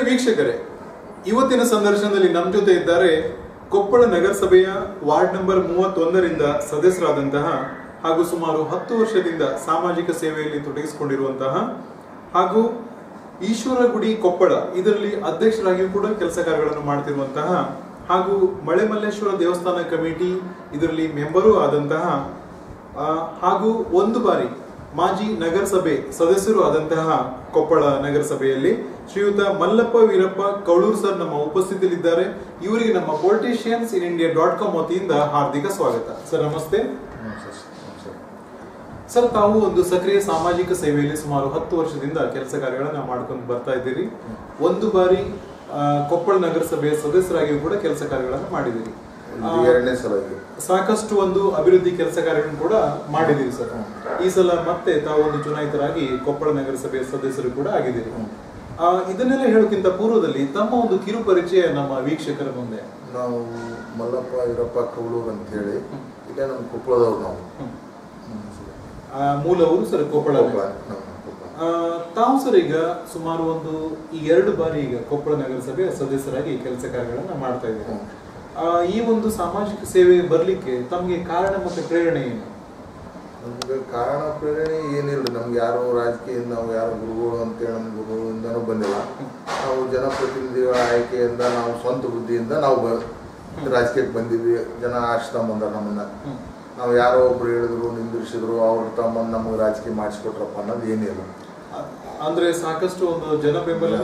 ವೀಕ್ಷಕರೇ, ಇವತ್ತಿನ ಸಂದರ್ಶನದಲ್ಲಿ ನಮ್ಮ ಜೊತೆ ಇದ್ದಾರೆ ಕೊಪ್ಪಳ ನಗರಸಭೆಯ ವಾರ್ಡ್ ನಂಬರ್ 31ರಿಂದ ಸದಸ್ಯರಾದಂತಹ ಹಾಗೂ ಸುಮಾರು 10 ವರ್ಷದಿಂದ ಸಾಮಾಜಿಕ ಸೇವೆಯಲ್ಲಿ ತೊಡಗಿಸಿಕೊಂಡಿರುವಂತಹ ಹಾಗೂ ಈಶ್ವರಗುಡಿ ಕೊಪ್ಪಳ ಇದರಲ್ಲಿ ಅಧ್ಯಕ್ಷರಾಗಿಯೂ ಕೂಡ ಕೆಲಸ ಕಾರ್ಯಗಳನ್ನು ಮಾಡ್ತಿರುವಂತಹ ಹಾಗೂ ಮಳೆಮಲ್ಲೇಶ್ವರ ದೇವಸ್ಥಾನ ಕಮಿಟಿ ಇದರಲ್ಲಿ ಮೆಂಬರೂ ಆದಂತಹ ಹಾಗೂ ಒಂದು ಬಾರಿ ಮಾಜಿ ನಗರಸಭೆ ಸದಸ್ಯರು ಆದಂತಹ ಕೊಪ್ಪಳ ನಗರಸಭೆಯಲ್ಲಿ ಶ್ರೀಯುತ ಮಲ್ಲಪ್ಪ ವೀರಪ್ಪ ಕೌಳೂರ್ ಸರ್ ನಮ್ಮ ಉಪಸ್ಥಿತಿಯಲ್ಲಿದ್ದಾರೆ. ಇವರಿಗೆ ನಮ್ಮ politiciansinIndia.com ವತಿಯಿಂದ ಹಾರ್ದಿಕ ಸ್ವಾಗತ. ಸರ್ ನಮಸ್ತೆ. ಸರ್, ತಾವು ಒಂದು ಸಕ್ರಿಯ ಸಾಮಾಜಿಕ ಸೇವೆಯಲ್ಲಿ ಸುಮಾರು 10 ವರ್ಷದಿಂದ ಕೆಲಸ ಕಾರ್ಯಗಳನ್ನ ಮಾಡ್ಕೊಂಡು ಬರ್ತಾ ಇದ್ದೀರಿ. ಒಂದು ಬಾರಿ ಕೊಪ್ಪಳ ನಗರಸಭೆಯ ಸದಸ್ಯರಾಗಿಯೂ ಕೂಡ ಕೆಲಸ ಕಾರ್ಯಗಳನ್ನು ಮಾಡಿದ್ದೀರಿ. ಸಾಕಷ್ಟು ಒಂದು ಅಭಿವೃದ್ಧಿ ಕೆಲಸ ಕಾರ್ಯಗಳನ್ನು ಕೂಡ ಮಾಡಿದ್ದೀರಿ ಸರ್. ಈ ಸಲ ಮತ್ತೆ ತಾವು ಒಂದು ಚುನಾಯಿತರಾಗಿ ಕೊಪ್ಪಳ ನಗರಸಭೆಯ ಸದಸ್ಯರು ಕೂಡ ಆಗಿದ್ದೀರಿ. ಇದನ್ನೆಲ್ಲ ಹೇಳೋಕ್ಕಿಂತ ಪೂರ್ವದಲ್ಲಿ ತಮ್ಮ ಒಂದು ಕಿರು ಪರಿಚಯ ನಮ್ಮ ವೀಕ್ಷಕರ ಮುಂದೆ. ನಾವು ಮಲ್ಲಪ್ಪ ವೀರಪ್ಪ ಕೌಳೂರ್ ಅಂತ ಹೇಳಿ, ಈಗ ನಮ್ಮ ಕೊಪ್ಪಳದವ್ರು. ನಾವು ಮೂಲ ಊರು ಸರ್ ಕೊಪ್ಪಳ. ತಾವು ಸರ್ ಈಗ ಸುಮಾರು ಒಂದು ಈ 2 ಬಾರಿ ಈಗ ಕೊಪ್ಪಳ ನಗರಸಭೆಯ ಸದಸ್ಯರಾಗಿ ಕೆಲಸ ಕಾರ್ಯಗಳನ್ನ ಮಾಡ್ತಾ ಇದ್ದೀವಿ. ಈ ಒಂದು ಸಾಮಾಜಿಕ ಸೇವೆ ಬರ್ಲಿಕ್ಕೆ ತಮಗೆ ಕಾರಣ ಮತ್ತೆ ಪ್ರೇರಣೆ ಏನು? ನಮ್ಗೆ ಕಾರಣ ಪ್ರೇರಣೆ ಏನಿಲ್ಲ. ನಮ್ಗೆ ಯಾರು ರಾಜಕೀಯದಿಂದ ನಾವು ಯಾರು ಗುರುಗಳು ಅಂತೇಳಿ ನಮ್ಮ ಗುರುಗಳಿಂದನೂ ಬಂದಿಲ್ಲ. ನಾವು ಜನಪ್ರತಿನಿಧಿಗಳ ಆಯ್ಕೆಯಿಂದ ನಾವು ಸ್ವಂತ ಬುದ್ಧಿಯಿಂದ ನಾವು ರಾಜಕೀಯಕ್ಕೆ ಬಂದಿದ್ವಿ. ಜನ ಆರಿಸ್ತಾ ಬಂದಾರ ನಮ್ಮನ್ನ. ನಾವು ಯಾರೋ ಒಬ್ರು ಹೇಳಿದ್ರು, ನಿಂದಿರಿಸಿದ್ರು, ಅವ್ರು ತಮ್ಮ ನಮ್ಗೆ ರಾಜಕೀಯ ಮಾಡಿಸ್ಕೊಟ್ರಪ್ಪ ಅನ್ನೋದು ಏನಿಲ್ಲ. ಅಂದ್ರೆ ಸಾಕಷ್ಟು ಒಂದು ಜನ ಬೆಂಬಲ.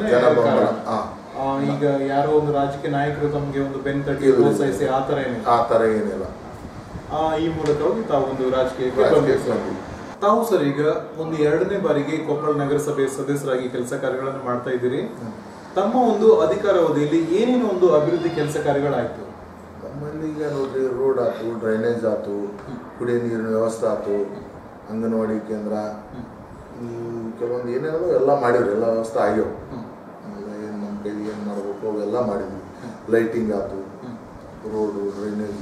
ಈಗ ಯಾರೋ ಒಂದು ರಾಜಕೀಯ ನಾಯಕರು ತಮಗೆ ಒಂದು ಬೆನ್ ತಟ್ಟಿ ಪ್ರೋತ್ಸಾಹಿಸಿ ಆ ತರ ಏನಿಲ್ಲ. ಈ ಮೂಲಕವಾಗಿ ತಾವು ಒಂದು ರಾಜಕೀಯಕ್ಕೆ ತಾವು ಸರ್ ಈಗ ಒಂದು 2ನೇ ಬಾರಿಗೆ ಕೊಪ್ಪಳ ನಗರಸಭೆ ಸದಸ್ಯರಾಗಿ ಕೆಲಸ ಕಾರ್ಯಗಳನ್ನು ಮಾಡ್ತಾ ಇದ್ದೀರಿ. ತಮ್ಮ ಒಂದು ಅಧಿಕಾರಾವಧಿಯಲ್ಲಿ ಏನೇನು ಒಂದು ಅಭಿವೃದ್ಧಿ ಕೆಲಸ ಕಾರ್ಯಗಳಾಯ್ತು? ನಮ್ಮಲ್ಲಿ ಈಗ ನೋಡ್ರಿ, ರೋಡ್ ಆಯ್ತು, ಡ್ರೈನೇಜ್ ಆಯ್ತು, ಕುಡಿಯೋ ನೀರಿನ ವ್ಯವಸ್ಥೆ ಆಯ್ತು, ಅಂಗನವಾಡಿ ಕೇಂದ್ರ, ಕೆಲವೊಂದು ಏನೇನೋ ಎಲ್ಲ ಮಾಡಿವ್ರಿ. ಎಲ್ಲ ವ್ಯವಸ್ಥೆ ಆಗ್ಯಾವ. ಏನು ನಮ್ಮ ಕೈಲಿ ಏನು ಮಾಡಬೇಕು ಅವೆಲ್ಲ ಮಾಡಿದ್ವಿ. ಲೈಟಿಂಗ್ ಆಯ್ತು, ರೋಡು, ಡ್ರೈನೇಜ್.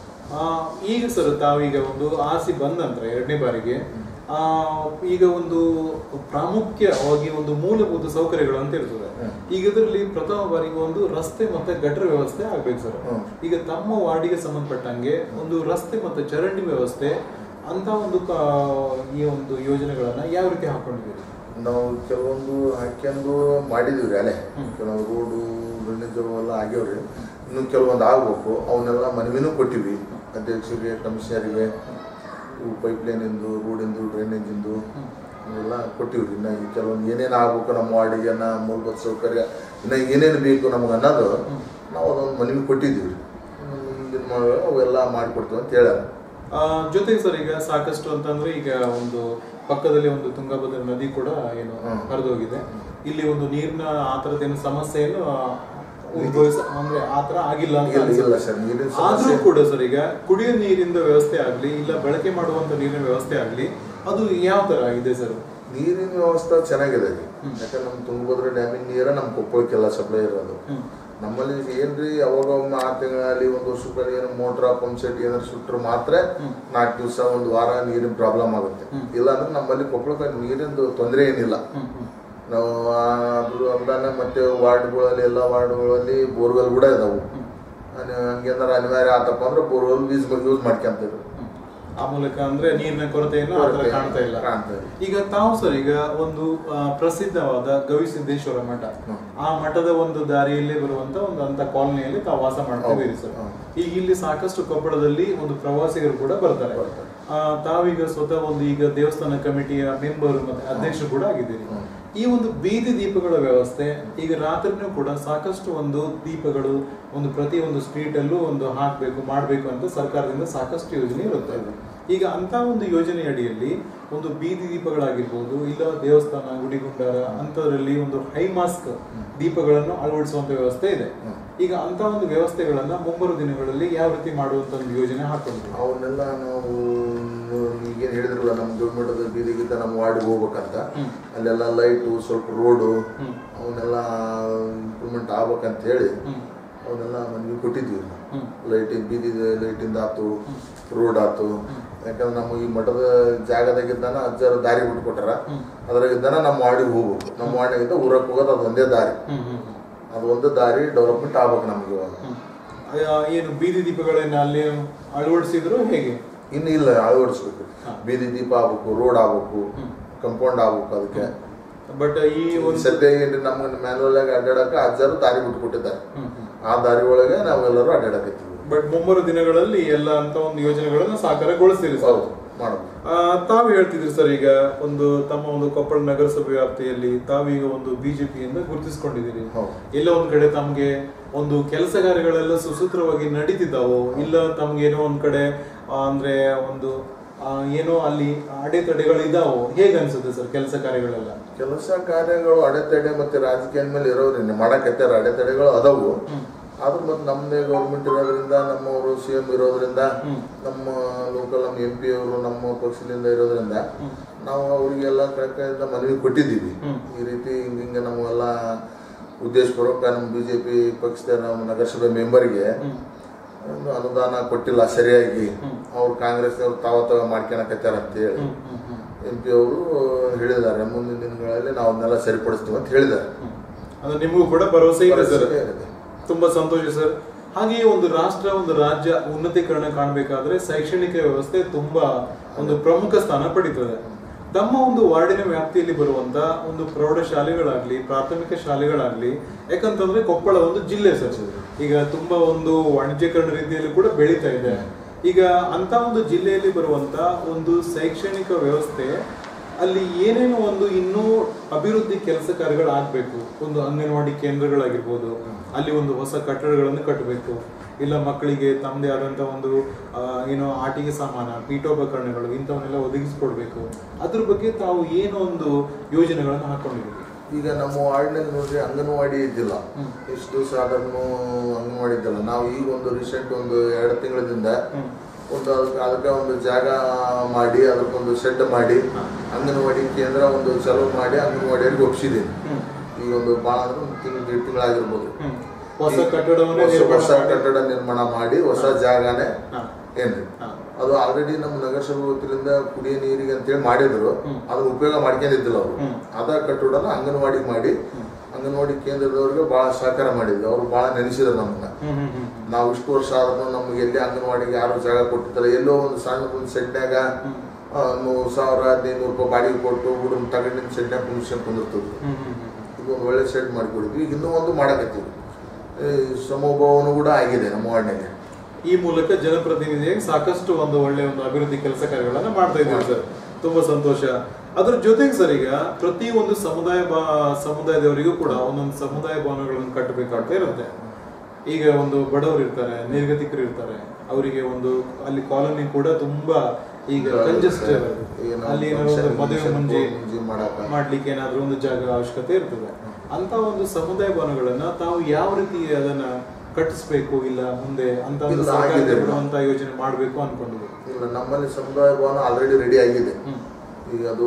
ಈಗ ಸರ್ ತಾವೀಗ ಒಂದು ಆರ್ಸಿ ಬಂದ ನಂತರ 2ನೇ ಬಾರಿಗೆ ಈಗ ಒಂದು ಪ್ರಾಮುಖ್ಯವಾಗಿ ಒಂದು ಮೂಲಭೂತ ಸೌಕರ್ಯಗಳು ಅಂತ ಇರ್ತದೆ. ಈಗ ಇದರಲ್ಲಿ ಪ್ರಥಮ ಬಾರಿಗೆ ಒಂದು ರಸ್ತೆ ಮತ್ತೆ ಗಟರ್ ವ್ಯವಸ್ಥೆ ಆಗ್ಬೇಕು ಸರ್. ಈಗ ತಮ್ಮ ವಾರ್ಡಿಗೆ ಸಂಬಂಧಪಟ್ಟಂಗೆ ಒಂದು ರಸ್ತೆ ಮತ್ತೆ ಚರಂಡಿ ವ್ಯವಸ್ಥೆ ಅಂತ ಒಂದು ಈ ಒಂದು ಯೋಜನೆಗಳನ್ನ ಯಾವ ರೀತಿ ಹಾಕೊಂಡಿದ್ದೀರಿ? ನಾವು ಕೆಲವೊಂದು ಹಾಕ್ಯಂದು ಮಾಡಿದೀವಿ. ಅಲ್ಲೇ ಕೆಲವೊಂದು ರೋಡು, ಡ್ರೈನೇಜ್ ಎಲ್ಲ ಆಗ್ಯಾವ್ರಿ. ಇನ್ನು ಕೆಲವೊಂದು ಆಗ್ಬೇಕು. ಅವನ್ನೆಲ್ಲ ಮನವಿನೂ ಕೊಟ್ಟಿವಿ ಅಧ್ಯಕ್ಷರಿಗೆ, ಕಮಿಷನರಿಗೆ. ಪೈಪ್ಲೈನಿಂದು, ರೋಡಿಂದು, ಡ್ರೈನೇಜಿಂದು ಇವೆಲ್ಲ ಕೊಟ್ಟಿವ್ರಿ. ಇನ್ನು ಕೆಲವೊಂದು ಏನೇನು ಆಗ್ಬೇಕು ನಮ್ಮ ವಾರ್ಡಿಗೆ, ಮೂಲಭೂತ ಸೌಕರ್ಯ ಇನ್ನು ಏನೇನು ಬೇಕು ನಮ್ಗೆ ಅನ್ನೋದು ನಾವು ಅದೊಂದು ಮನವಿ ಕೊಟ್ಟಿದ್ದೀವಿ. ಅವೆಲ್ಲ ಮಾಡಿಕೊಡ್ತೀವಿ ಅಂತ ಹೇಳ್ಯಾರ. ಜೊತೆಗೆ ಸರ್ ಈಗ ಸಾಕಷ್ಟು ಅಂತಂದ್ರೆ ಈಗ ಒಂದು ಪಕ್ಕದಲ್ಲಿ ಒಂದು ತುಂಗಭದ್ರಾ ನದಿ ಕೂಡ ಏನು ಹರಿದೋಗಿದೆ. ಇಲ್ಲಿ ಒಂದು ನೀರಿನ ಆತರದೇನು ಸಮಸ್ಯೆಯನ್ನು ಅಂದ್ರೆ ಆತರ ಆಗಿಲ್ಲ ಅಂತ. ಆದ್ರೂ ಕೂಡ ಸರ್ ಈಗ ಕುಡಿಯೋ ನೀರಿನ ವ್ಯವಸ್ಥೆ ಆಗ್ಲಿ, ಇಲ್ಲ ಬಳಕೆ ಮಾಡುವಂತ ನೀರಿನ ವ್ಯವಸ್ಥೆ ಆಗ್ಲಿ, ಅದು ಯಾವ ತರ ಇದೆ ಸರ್? ನೀರಿನ ವ್ಯವಸ್ಥೆ ಚೆನ್ನಾಗಿದೆ. ಯಾಕಂದ್ರೆ ನಮ್ ತುಂಗಭದ್ರಾ ಡ್ಯಾಮಿನ ನೀರ ನಮ್ ಕೊಪ್ಪಳಕ್ಕೆಲ್ಲ ಸಪ್ಲೈ ಇರೋದು. ನಮ್ಮಲ್ಲಿ ಏನ್ರಿ ಅವಾಗ 6 ತಿಂಗಳಲ್ಲಿ 1 ವರ್ಷಕ್ಕೆ ಏನು ಮೋಟ್ರ ಪಂಪ್ ಸೆಟ್ ಏನಾದ್ರು ಸುಟ್ರು ಮಾತ್ರ 4 ದಿವಸ 1 ವಾರ ನೀರಿನ ಪ್ರಾಬ್ಲಮ್ ಆಗುತ್ತೆ. ಇಲ್ಲ ಅಂದ್ರೆ ನಮ್ಮಲ್ಲಿ ಕೊಪ್ಪಳಕ್ಕೆ ನೀರಿಂದು ತೊಂದರೆ ಏನಿಲ್ಲ. ನಾವು ಅದ್ರ ಅಲ್ದಾನೆ ಮತ್ತೆ ವಾರ್ಡ್ಗಳಲ್ಲಿ ಎಲ್ಲ ವಾರ್ಡ್ಗಳಲ್ಲಿ ಬೋರ್ವೆಲ್ ಕೂಡ ಇದಾವು. ಹಂಗೇನಾರ ಅನಿವಾರ್ಯ ಆತಪ್ಪ ಅಂದ್ರೆ ಬೋರ್ವೆಲ್ ಯೂಸ್ ಮಾಡ್ಕೊಂತಿದ್ರು. ಆ ಮೂಲಕ ಅಂದ್ರೆ ನೀರಿನ ಕೊರತೆಯನ್ನು ಕಾಣ್ತಾ ಇಲ್ಲ. ಈಗ ತಾವು ಸರ್ ಈಗ ಒಂದು ಪ್ರಸಿದ್ಧವಾದ ಗವಿಸಿದ್ದೇಶ್ವರ ಮಠ, ಆ ಮಠದ ಒಂದು ದಾರಿಯಲ್ಲಿ ಬರುವಂತ ಒಂದು ಅಂತ ಕಾಲೋನಿಯಲ್ಲಿ ತಾವು ವಾಸ ಮಾಡ್ತಾ ಇದ್ದೀರಿ ಸರ್. ಈಗ ಇಲ್ಲಿ ಸಾಕಷ್ಟು ಕೊಪ್ಪಳದಲ್ಲಿ ಒಂದು ಪ್ರವಾಸಿಗರು ಕೂಡ ಬರ್ತಾರೆ. ತಾವೀಗ ಸ್ವತಃ ಒಂದು ಈಗ ದೇವಸ್ಥಾನ ಕಮಿಟಿಯ ಮೆಂಬರ್ ಮತ್ತೆ ಅಧ್ಯಕ್ಷರು ಕೂಡ ಆಗಿದ್ದೀರಿ. ಈ ಒಂದು ಬೀದಿ ದೀಪಗಳ ವ್ಯವಸ್ಥೆ ಈಗ ರಾತ್ರಿನೂ ಕೂಡ ಸಾಕಷ್ಟು ಒಂದು ದೀಪಗಳು ಒಂದು ಪ್ರತಿ ಒಂದು ಸ್ಟ್ರೀಟ್ ಅಲ್ಲೂ ಒಂದು ಹಾಕ್ಬೇಕು ಮಾಡಬೇಕು ಅಂತ ಸರ್ಕಾರದಿಂದ ಸಾಕಷ್ಟು ಯೋಜನೆ ಇರುತ್ತೆ. ಈಗ ಅಂತ ಒಂದು ಯೋಜನೆ ಅಡಿಯಲ್ಲಿ ಒಂದು ಬೀದಿ ದೀಪಗಳಾಗಿರ್ಬೋದು, ಇಲ್ಲ ದೇವಸ್ಥಾನ, ಗುಡಿಗುಂಡಾರ ಅಂತದ್ರಲ್ಲಿ ಒಂದು ಹೈ ಮಾಸ್ಕ್ ದೀಪಗಳನ್ನು ಅಳವಡಿಸುವಂತ ವ್ಯವಸ್ಥೆ ಇದೆ. ಈಗ ಅಂತ ಒಂದು ವ್ಯವಸ್ಥೆಗಳನ್ನ ಮುಂಬರುವ ದಿನಗಳಲ್ಲಿ ಯಾವ ರೀತಿ ಮಾಡುವಂತ ಒಂದು ಯೋಜನೆ ಹಾಕೊಂಡಿದ್ವಿ. ಅವನ್ನೆಲ್ಲ ನಾವು ಈಗೇನು ಹೇಳಿದ್ರಲ್ಲ, ನಮ್ಮ ದೊಡ್ಡ ಬೀದಿಗಿಂತ ನಮ್ಮ ವಾರ್ಡ್ಗೆ ಹೋಗ್ಬೇಕಂತ, ಅಲ್ಲೆಲ್ಲ ಲೈಟು, ಸ್ವಲ್ಪ ರೋಡು ಅವನ್ನೆಲ್ಲ ಇಂಪ್ರೂವ್ಮೆಂಟ್ ಆಗ್ಬೇಕಂತ ಹೇಳಿ ಅವನ್ನೆಲ್ಲ ಮನವಿ ಕೊಟ್ಟಿದ್ವಿ. ಲೈಟಿಂಗ್, ಬೀದಿ ಲೈಟಿಂದ ಆಯ್ತು, ರೋಡ್ ಆಯ್ತು. ಯಾಕಂದ್ರೆ ನಮ್ಮ ಈ ಮಠದ ಜಾಗದಾಗಿದ್ದಾನ ಅಜ್ಜರು ದಾರಿ ಬಿಟ್ಕೊಟ್ಟಾರ. ಅದ್ರಾಗಿದ್ದಾನ ನಮ್ಮ ವಾರ್ಡಿಗೆ ಹೋಗ್ಬೇಕು. ನಮ್ಮ ವಾರ್ಡಿಗಿಂದ ಊರಕ್ಕೆ ಹೋಗೋದು ಅದು ಒಂದೇ ದಾರಿ. ಅದು ಒಂದು ದಾರಿ ಡೆವಲಪ್ಮೆಂಟ್ ಆಗ್ಬೇಕು ನಮ್ಗೆ ಇವಾಗ. ಏನು ಬೀದಿ ದೀಪಗಳನ್ನ ಅಲ್ಲಿ ಅಳವಡಿಸಿದ್ರು ಹೇಗೆ? ಇನ್ನು ಇಲ್ಲ, ಅಳವಡಿಸ್ಬೇಕು. ಬೀದಿ ದೀಪ ಆಗ್ಬೇಕು, ರೋಡ್ ಆಗ್ಬೇಕು, ಕಂಪೌಂಡ್ ಆಗ್ಬೇಕು. ಅದಕ್ಕೆ ಬಟ್ ಈ ಒಂದು ಸದ್ಯ ಏನ್ರಿ ನಮ್ಗೆ ಮ್ಯಾನ್ಯಲ್ ಆಗಿ ಅಡ್ಡಾಡಕ್ಕೆ ಅಜ್ಜರು ದಾರಿ ಬಿಟ್ಕೊಟ್ಟಿದ್ದಾರೆ. ಆ ದಾರಿ ಒಳಗೆ ನಾವೆಲ್ಲರೂ ಅಡ್ಡಾಡಕತ್ತೀವಿ. ಬಟ್ ಮುಂಬರುವ ದಿನಗಳಲ್ಲಿ ಎಲ್ಲ ಅಂತ ಒಂದು ಯೋಜನೆಗಳನ್ನ ಸಾಕಾರಗೊಳಿಸ್ತೀರಿ ಸರ್. ತಾವು ಹೇಳ್ತಿದ್ರಿ ಸರ್, ಈಗ ಒಂದು ತಮ್ಮ ಒಂದು ಕೊಪ್ಪಳ ನಗರಸಭೆ ವ್ಯಾಪ್ತಿಯಲ್ಲಿ ತಾವೀಗ ಒಂದು ಬಿಜೆಪಿಯಿಂದ ಗುರುತಿಸ್ಕೊಂಡಿದ್ದೀರಿ. ಎಲ್ಲ ಒಂದ್ ಕಡೆ ತಮ್ಗೆ ಒಂದು ಕೆಲಸ ಕಾರ್ಯಗಳೆಲ್ಲ ಸುಸೂತ್ರವಾಗಿ ನಡೀತಿದ್ದಾವೋ, ಇಲ್ಲ ತಮ್ಗೇನೋ ಒಂದ್ ಕಡೆ ಅಂದ್ರೆ ಒಂದು ಏನೋ ಅಲ್ಲಿ ಅಡೆತಡೆಗಳು ಇದಾವೋ, ಹೇಗೆ ಅನ್ಸುತ್ತೆ ಸರ್ ಕೆಲಸ ಕಾರ್ಯಗಳೆಲ್ಲ? ಕೆಲಸ ಕಾರ್ಯಗಳು ಅಡೆತಡೆ ಮತ್ತೆ ರಾಜಕೀಯ ಮೇಲೆ ಇರೋದ್ರಿಂದ ಮಾಡಕತ್ತಾರ, ಅಡೆತಡೆಗಳು ಅದಾವು. ಆದ್ರೂ ಮತ್ತೆ ನಮ್ಮದೇ ಗೌರ್ಮೆಂಟ್ ಇರೋದ್ರಿಂದ, ನಮ್ಮವರು CM ಇರೋದ್ರಿಂದ, ನಮ್ಮ ಲೋಕಲ್ ನಮ್ಮ MP ಅವರು ನಮ್ಮ ಪಕ್ಷದಿಂದ ಇರೋದ್ರಿಂದ ನಾವು ಅವರಿಗೆಲ್ಲ ಕಡೆಯಿಂದ ಮನವಿ ಕೊಟ್ಟಿದ್ದೀವಿ. ಈ ರೀತಿ ಹಿಂಗೆ ನಮಗೆಲ್ಲ ಉದ್ದೇಶಪೂರ್ವಕ ನಮ್ಮ BJP ಪಕ್ಷದ ನಮ್ಮ ನಗರಸಭೆ ಮೆಂಬರ್ಗೆ ಒಂದು ಅನುದಾನ ಕೊಟ್ಟಿಲ್ಲ ಸರಿಯಾಗಿ, ಅವ್ರು ಕಾಂಗ್ರೆಸ್ನವ್ರು ತಾವ ಮಾಡ್ಕೊಳಕತ್ತಾರ ಅಂತ ಹೇಳಿ MP ಅವರು ಹೇಳಿದ್ದಾರೆ. ಮುಂದಿನ ದಿನಗಳಲ್ಲಿ ನಾವು ಅದನ್ನೆಲ್ಲ ಸರಿಪಡಿಸ್ತೀವಿ ಅಂತ ಹೇಳಿದ್ದಾರೆ. ಅದು ನಿಮಗೂ ಕೂಡ ಭರವಸೆ ಇದೆ ಸರ್? ತುಂಬಾ ಸಂತೋಷ ಸರ್. ಹಾಗೆಯೇ ಒಂದು ರಾಷ್ಟ್ರ, ಒಂದು ರಾಜ್ಯ ಉನ್ನತೀಕರಣ ಕಾಣಬೇಕಾದ್ರೆ ಶೈಕ್ಷಣಿಕ ವ್ಯವಸ್ಥೆ ತುಂಬಾ ಒಂದು ಪ್ರಮುಖ ಸ್ಥಾನ ಪಡೀತದೆ. ತಮ್ಮ ಒಂದು ವಾರ್ಡಿನ ವ್ಯಾಪ್ತಿಯಲ್ಲಿ ಬರುವಂತ ಒಂದು ಪ್ರೌಢಶಾಲೆಗಳಾಗ್ಲಿ, ಪ್ರಾಥಮಿಕ ಶಾಲೆಗಳಾಗ್ಲಿ, ಯಾಕಂತಂದ್ರೆ ಕೊಪ್ಪಳ ಒಂದು ಜಿಲ್ಲೆ ಸರ್, ಈಗ ತುಂಬಾ ಒಂದು ವಾಣಿಜ್ಯೀಕರಣ ರೀತಿಯಲ್ಲಿ ಕೂಡ ಬೆಳೀತಾ ಇದೆ. ಈಗ ಅಂತ ಒಂದು ಜಿಲ್ಲೆಯಲ್ಲಿ ಬರುವಂತ ಒಂದು ಶೈಕ್ಷಣಿಕ ವ್ಯವಸ್ಥೆ ಅಲ್ಲಿ ಏನೇನು ಒಂದು ಇನ್ನೂ ಅಭಿವೃದ್ಧಿ ಕೆಲಸ ಕಾರ್ಯಗಳಾಗಬೇಕು. ಒಂದು ಅಂಗನವಾಡಿ ಕೇಂದ್ರಗಳಾಗಿರ್ಬೋದು, ಅಲ್ಲಿ ಒಂದು ಹೊಸ ಕಟ್ಟಡಗಳನ್ನು ಕಟ್ಟಬೇಕು, ಇಲ್ಲ ಮಕ್ಕಳಿಗೆ ತಮ್ಮದೇ ಆದಂಥ ಒಂದು ಏನೋ ಆಟಿಕೆ ಸಾಮಾನ, ಪೀಠೋಪಕರಣಗಳು ಇಂಥವನ್ನೆಲ್ಲ ಒದಗಿಸ್ಕೊಡ್ಬೇಕು. ಅದ್ರ ಬಗ್ಗೆ ತಾವು ಏನೋ ಒಂದು ಯೋಜನೆಗಳನ್ನು ಹಾಕೊಂಡಿದ್ದೀವಿ. ಈಗ ನಮ್ಮ ವಾರ್ಡ್ನಲ್ಲಿ ನೋಡ್ರಿ ಅಂಗನವಾಡಿ ಇದ್ದಿಲ್ಲ, ಎಷ್ಟು ದಿವಸ ಆದ್ರೂ ಅಂಗನವಾಡಿ ಇದ್ದಿಲ್ಲ. ನಾವು ಈಗ ಒಂದು ರೀಸೆಂಟ್ ಒಂದು 2 ತಿಂಗಳಿಂದ ಒಂದು ಅದಕ್ಕೆ ಒಂದು ಜಾಗ ಮಾಡಿ, ಅದಕ್ಕೊಂದು ಶೆಡ್ ಮಾಡಿ, ಅಂಗನವಾಡಿ ಕೇಂದ್ರ ಒಂದು ಚಾಲೂ ಮಾಡಿ ಅಂಗನವಾಡಿಯಲ್ಲಿ ಒಪ್ಪಿಸಿದ್ದೀನಿ. ಈಗ ಒಂದು ಭಾಳ ಅಂದ್ರೆ ಒಂದು ತಿಂಗಳು 2 ತಿಂಗಳಾಗಿರ್ಬೋದು. ಹೊಸ ಕಟ್ಟಡ ನಿರ್ಮಾಣ ಮಾಡಿ, ಹೊಸ ಜಾಗನೇ ಏನ್ರಿ ಅದು ಆಲ್ರೆಡಿ ನಮ್ಮ ನಗರಸಭೆ ವತಿಯಿಂದ ಕುಡಿಯೋ ನೀರಿಗೆ ಅಂತೇಳಿ ಮಾಡಿದ್ರು, ಅದನ್ನ ಉಪಯೋಗ ಮಾಡ್ಕೊಂಡಿದ್ದಿಲ್ಲ ಅವರು. ಅದ ಕಟ್ಟಡನ ಅಂಗನವಾಡಿ ಮಾಡಿ, ಅಂಗನವಾಡಿ ಕೇಂದ್ರದವ್ರಿಗೆ ಬಹಳ ಸಹಕಾರ ಮಾಡಿದ್ವಿ. ಅವರು ಬಹಳ ನೆನೆಸಿದ್ರು ನಮ್ಮನ್ನ. ನಾವು ಇಷ್ಟು ವರ್ಷ ಆದ್ರೂ ನಮ್ಗೆ ಎಲ್ಲಿ ಅಂಗನವಾಡಿಗೆ ಯಾರು ಜಾಗ ಕೊಟ್ಟಿರ್ತಾರೆ, ಎಲ್ಲೋ ಒಂದು ಸಣ್ಣ ಒಂದು ಸೆಡ್ನ್ಯಾಗ 1,000-1,500 ರೂಪಾಯಿ ಬಾಡಿಗೆ ಕೊಟ್ಟು ಹುಡುಗ ತಗೊಂಡಿನ ಸೆಡ್ನ್ಯಾಗ ಕುಂದಿರ್ತದೆ. ಈಗ ಒಂದು ಒಳ್ಳೆ ಸೆಡ್ ಮಾಡಿಕೊಡಿದ್ವಿ. ಈಗ ಇನ್ನೂ ಒಂದು ಮಾಡಕತ್ತೀವಿ. ಸಮಭಾವನೂ ಕೂಡ ಆಗಿದೆ ನಮ್ಮ ವಾರ್ಡ್ನಾಗೆ. ಈ ಮೂಲಕ ಜನಪ್ರತಿನಿಧಿಯಾಗಿ ಸಾಕಷ್ಟು ಒಂದು ಒಳ್ಳೆ ಒಂದು ಅಭಿವೃದ್ಧಿ ಕೆಲಸ ಕಾರ್ಯಗಳನ್ನ ಮಾಡ್ತಾ ಇದ್ದೀವಿ ಸರ್. ತುಂಬಾ ಸಂತೋಷ. ಅದ್ರ ಜೊತೆಗೆ ಸರ್, ಈಗ ಪ್ರತಿ ಒಂದು ಸಮುದಾಯದವರಿಗೂ ಕೂಡ ಒಂದೊಂದು ಸಮುದಾಯ ಭವನಗಳನ್ನು ಕಟ್ಟಬೇಕಾಗ್ತಾ ಇರುತ್ತೆ. ಈಗ ಒಂದು ಬಡವರು ಇರ್ತಾರೆ, ನಿರ್ಗತಿಕರು ಇರ್ತಾರೆ, ಅವರಿಗೆ ಒಂದು ಅಲ್ಲಿ ಕಾಲೋನಿ ಕೂಡ ತುಂಬಾ ಈಗ ಕಂಜೆಸ್ಟ್, ಅಲ್ಲಿ ಮದುವೆ ಮುಂಜಿ ಮಾಡ್ಲಿಕ್ಕೆ ಏನಾದ್ರೂ ಒಂದು ಜಾಗ ಅವಶ್ಯಕತೆ ಇರ್ತದೆ. ಅಂತ ಒಂದು ಸಮುದಾಯ ಭವನಗಳನ್ನ ತಾವು ಯಾವ ರೀತಿ ಅದನ್ನ ಕಟ್ಟಿಸ್ಬೇಕು, ಇಲ್ಲ ಮುಂದೆ ಅಂತ ಯೋಜನೆ ಮಾಡಬೇಕು ಅನ್ಕೊಂಡಿದ್ದೀವಿ? ಇಲ್ಲ, ನಮ್ಮಲ್ಲಿ ಸಮುದಾಯ ಭವನ ಆಲ್ರೆಡಿ ರೆಡಿ ಆಗಿದೆ. ಈಗ ಅದು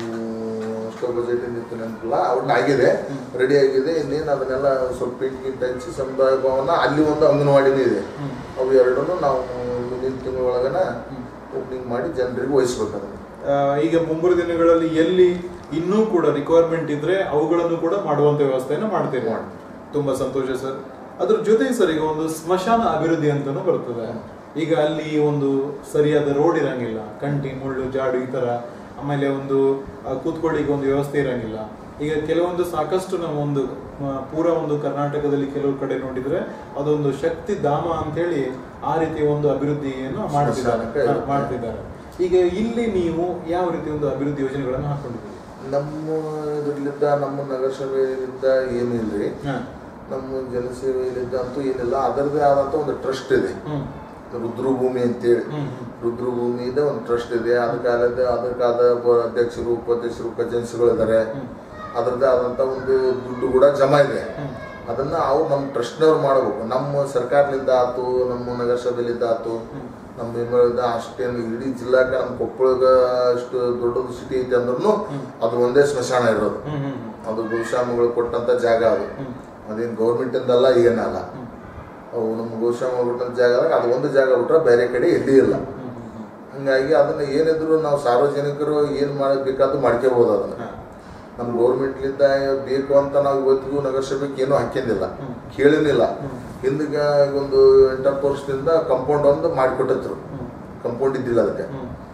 ಅಷ್ಟೋ ಬಜೆಟ್ ಇತ್ತು ನೆನಪಿಲ್ಲ, ಅವ್ರು ಆಗಿದೆ, ರೆಡಿ ಆಗಿದೆ. ಇನ್ನೇನು ಅದನ್ನೆಲ್ಲ ಸ್ವಲ್ಪ ಪೇಂಟ್ ಹಚ್ಚಿ ಸಮುದಾಯ ಭವನ, ಅಲ್ಲಿ ಒಂದು ಅಂಗನವಾಡಿನೂ ಇದೆ. ಅವು ಎರಡನ್ನೂ ನಾವು ಮುಂದಿನ ತಿಂಗಳೊಳಗನ ಓಪನಿಂಗ್ ಮಾಡಿ ಜನರಿಗೆ ವಹಿಸ್ಬೇಕು. ಈಗ ಮುಂಬರುವ ದಿನಗಳಲ್ಲಿ ಎಲ್ಲಿ ಇನ್ನೂ ಕೂಡ ರಿಕ್ವೈರ್ಮೆಂಟ್ ಇದ್ರೆ ಅವುಗಳನ್ನು ಕೂಡ ಮಾಡುವಂತ ವ್ಯವಸ್ಥೆಯನ್ನು ಮಾಡ್ತೇವೆ. ತುಂಬಾ ಸಂತೋಷ ಸರ್. ಅದ್ರ ಜೊತೆಗೆ ಸರ್, ಈಗ ಒಂದು ಸ್ಮಶಾನ ಅಭಿವೃದ್ಧಿ ಅಂತಾನು ಬರ್ತದೆ. ಈಗ ಅಲ್ಲಿ ಒಂದು ಸರಿಯಾದ ರೋಡ್ ಇರಂಗಿಲ್ಲ, ಕಂಟಿ ಮುಳ್ಳು ಜಾಡು ಈ ತರ, ಆಮೇಲೆ ಒಂದು ಕೂತ್ಕೊಳ್ಳಿಕ್ಕೆ ಒಂದು ವ್ಯವಸ್ಥೆ ಇರಂಗಿಲ್ಲ. ಈಗ ಕೆಲವೊಂದು ಸಾಕಷ್ಟು ನಮ್ಮ ಒಂದು ಪೂರ ಒಂದು ಕರ್ನಾಟಕದಲ್ಲಿ ಕೆಲವು ಕಡೆ ನೋಡಿದ್ರೆ ಅದೊಂದು ಶಕ್ತಿ ಧಾಮ ಅಂತೇಳಿ ಆ ರೀತಿಯ ಒಂದು ಅಭಿವೃದ್ಧಿಯನ್ನು ಮಾಡ್ತಿದ್ದಾರೆ. ಈಗ ಇಲ್ಲಿ ನೀವು ಯಾವ ರೀತಿ ಒಂದು ಅಭಿವೃದ್ಧಿ ಯೋಜನೆಗಳನ್ನು ಹಾಕೊಂಡಿದ್ದೀರಿ? ನಮ್ಮ ಇದರಿಂದ, ನಮ್ಮ ನಗರಸಭೆಯಿಂದ ಏನು ಇಲ್ರಿ, ನಮ್ಮ ಜನಸೇವೆಯಲ್ಲಿದ್ದ ಅಂತೂ ಏನಿಲ್ಲ. ಅದರದೇ ಆದಂತ ಒಂದು ಟ್ರಸ್ಟ್ ಇದೆ, ರುದ್ರಭೂಮಿ ಅಂತೇಳಿ. ರುದ್ರಭೂಮಿ ಇದೆ, ಒಂದು ಟ್ರಸ್ಟ್ ಇದೆ. ಅದಕ್ಕಾದ ಅಧ್ಯಕ್ಷರು, ಉಪಾಧ್ಯಕ್ಷರು, ಖಜಾನ್ಸಿಗಳು ಇದ್ದಾರೆ. ಅದರದ್ದೇ ಆದಂತ ಒಂದು ದುಡ್ಡು ಕೂಡ ಜಮಾ ಇದೆ. ಅದನ್ನ ಅವ್ರು ನಮ್ಮ ಟ್ರಸ್ಟ್ನವ್ರು ಮಾಡಬೇಕು. ನಮ್ಮ ಸರ್ಕಾರದಿಂದ ಆಯ್ತು, ನಮ್ಮ ನಗರಸಭೆಯಿಂದ ಆಯ್ತು, ನಮ್ಮ ಬೆಂಗಳೂರಿಂದ ಅಷ್ಟೇನು ಇಡೀ ಜಿಲ್ಲಾಕ ನಮ್ಮ ಕೊಪ್ಪಳಗ ಅಷ್ಟು ದೊಡ್ಡದು ಸಿಟಿ ಐತೆ ಅಂದ್ರೂ ಅದು ಒಂದೇ ಸ್ಮಶಾನ ಇರೋದು. ಅದು ಗೋಸ್ವಾಮಿಗಳು ಕೊಟ್ಟಂತ ಜಾಗ. ಅದೇನು ಗೌರ್ಮೆಂಟ್ ಇಂದಲ್ಲ, ಏನಲ್ಲ. ಅವು ನಮ್ಮ ಗೋಸ್ವಾಮಿಗಳು ಕೊಟ್ಟಂತ ಜಾಗ, ಅದು ಒಂದು ಜಾಗ ಬಿಟ್ರೆ ಬೇರೆ ಕಡೆ ಎಲ್ಲಿ ಇಲ್ಲ. ಹಂಗಾಗಿ ಅದನ್ನ ಏನಿದ್ರು ನಾವು ಸಾರ್ವಜನಿಕರು ಏನು ಮಾಡಬೇಕಾದ್ರು ಮಾಡ್ಕೋಬಹುದು. ಅದನ್ನ ನಮ್ಮ ಗೌರ್ಮೆಂಟ್ಲಿಂದ ಬೇಕು ಅಂತ ನಾವು ಇವತ್ತಿಗೂ ನಗರಸಭೆಗೆ ಏನೂ ಹಾಕಿಂದಿಲ್ಲ, ಕೇಳಿನಿಲ್ಲ. ಹಿಂದಿಗೆ ಒಂದು 8-10 ವರ್ಷದಿಂದ ಕಂಪೌಂಡ್ ಒಂದು ಮಾಡಿಕೊಟ್ಟಿದ್ರು. ಕಂಪೌಂಡ್ ಇದ್ದಿಲ್ಲ ಅದಕ್ಕೆ,